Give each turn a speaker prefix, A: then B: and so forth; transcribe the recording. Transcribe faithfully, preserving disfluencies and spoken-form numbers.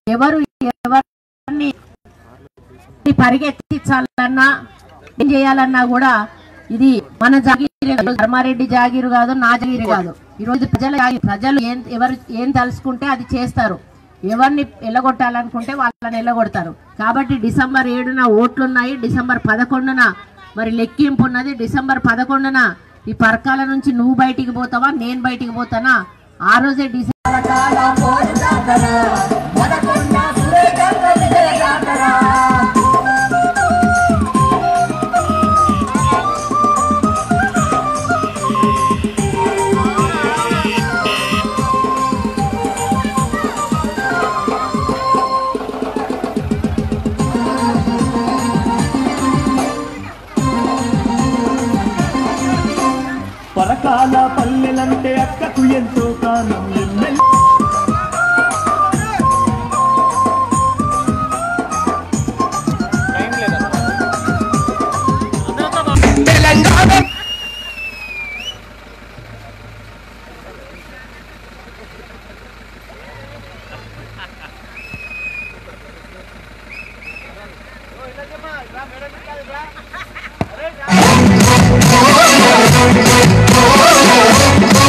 A: ఎవరు ఎవరిని పరిగెత్తించాలన్నా ఏం చేయాలన్నా కూడా ఇది మన జాగీరు, ధర్మారెడ్డి జాగీరు కాదు, నా జాగీరు కాదు. ఈరోజు ప్రజల ప్రజలు ఏం ఎవరు ఏం తలుసుకుంటే అది చేస్తారు. ఎవరిని ఎల్లగొట్టాలనుకుంటే వాళ్ళని ఎల్లగొడతారు. కాబట్టి డిసెంబర్ ఏడున ఓట్లున్నాయి, డిసెంబర్ పదకొండున మరి లెక్కింపు ఉన్నది. డిసెంబర్ పదకొండున ఈ పర్కాల నుంచి నువ్వు బయటికి పోతావా, నేను బయటికి పోతానా, ఆ రోజే డిసెంబర్
B: పరకాల పల్లెలంటే అక్కకు ఎంతో కాలం తెలంగాణ Oh